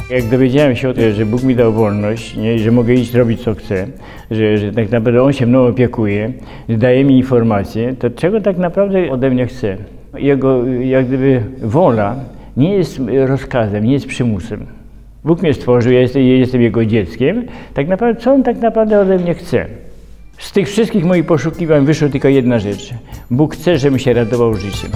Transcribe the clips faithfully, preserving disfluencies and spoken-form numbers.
Jak dowiedziałem się o tym, że Bóg mi dał wolność, nie, że mogę iść robić co chcę, że, że tak naprawdę On się mną opiekuje, że daje mi informacje, to czego tak naprawdę ode mnie chce? Jego jak gdyby wola nie jest rozkazem, nie jest przymusem. Bóg mnie stworzył, ja jestem, ja jestem Jego dzieckiem. Tak naprawdę, co On tak naprawdę ode mnie chce? Z tych wszystkich moich poszukiwań wyszła tylko jedna rzecz. Bóg chce, żebym się radował życiem.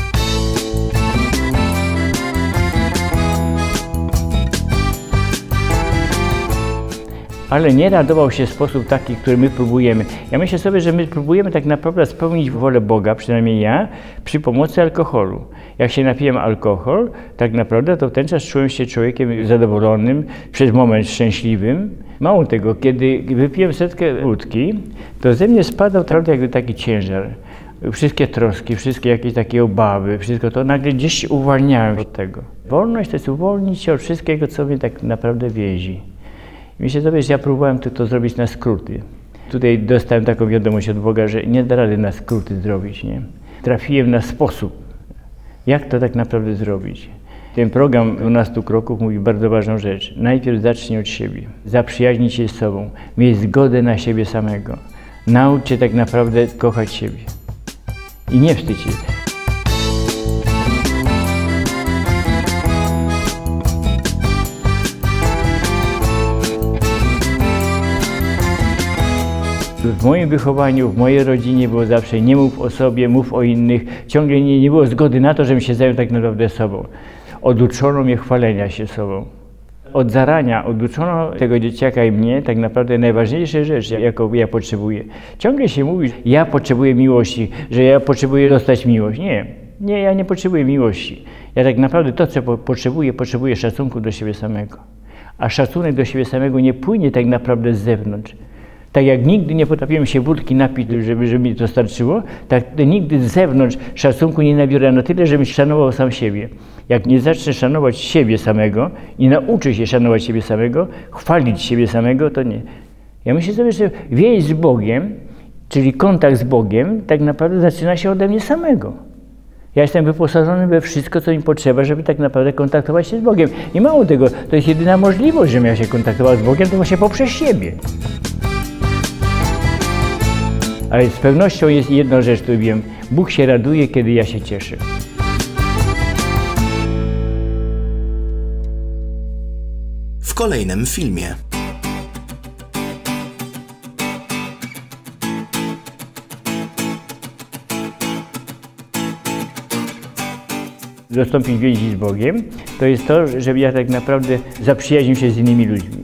Ale nie radował się w sposób taki, który my próbujemy. Ja myślę sobie, że my próbujemy tak naprawdę spełnić wolę Boga, przynajmniej ja, przy pomocy alkoholu. Jak się napiłem alkohol, tak naprawdę to w ten czas czułem się człowiekiem zadowolonym, przez moment szczęśliwym. Mało tego, kiedy wypiłem setkę wódki, to ze mnie spadał naprawdę jakby taki ciężar. Wszystkie troski, wszystkie jakieś takie obawy, wszystko to nagle gdzieś się uwalniałem od tego. Wolność to jest uwolnić się od wszystkiego, co mnie tak naprawdę więzi. Myślę sobie, że ja próbowałem to, to zrobić na skróty. Tutaj dostałem taką wiadomość od Boga, że nie da rady na skróty zrobić, nie? Trafiłem na sposób, jak to tak naprawdę zrobić. Ten program dwunastu kroków mówi bardzo ważną rzecz. Najpierw zacznij od siebie, zaprzyjaźnij się z sobą, miej zgodę na siebie samego. Naucz się tak naprawdę kochać siebie i nie wstydź się. W moim wychowaniu, w mojej rodzinie było zawsze nie mów o sobie, mów o innych. Ciągle nie, nie było zgody na to, żebym się zajął tak naprawdę sobą. Oduczono mnie chwalenia się sobą. Od zarania oduczono tego dzieciaka i mnie tak naprawdę najważniejsza rzecz, jaką ja potrzebuję. Ciągle się mówi, ja potrzebuję miłości, że ja potrzebuję dostać miłość. Nie, nie, ja nie potrzebuję miłości. Ja tak naprawdę to, co po potrzebuję, potrzebuję szacunku do siebie samego. A szacunek do siebie samego nie płynie tak naprawdę z zewnątrz. Tak jak nigdy nie potrafiłem się wódki napić, żeby, żeby mi to starczyło, tak nigdy z zewnątrz szacunku nie nabiorę na tyle, żebym szanował sam siebie. Jak nie zacznę szanować siebie samego i nauczę się szanować siebie samego, chwalić siebie samego, to nie. Ja myślę sobie, że więź z Bogiem, czyli kontakt z Bogiem, tak naprawdę zaczyna się ode mnie samego. Ja jestem wyposażony we wszystko, co mi potrzeba, żeby tak naprawdę kontaktować się z Bogiem. I mało tego, to jest jedyna możliwość, żebym ja się kontaktował z Bogiem, to właśnie poprzez siebie. Ale z pewnością jest jedna rzecz, którą wiem. Bóg się raduje, kiedy ja się cieszę. W kolejnym filmie. Dostąpić więzi z Bogiem, to jest to, żeby ja tak naprawdę zaprzyjaźnił się z innymi ludźmi.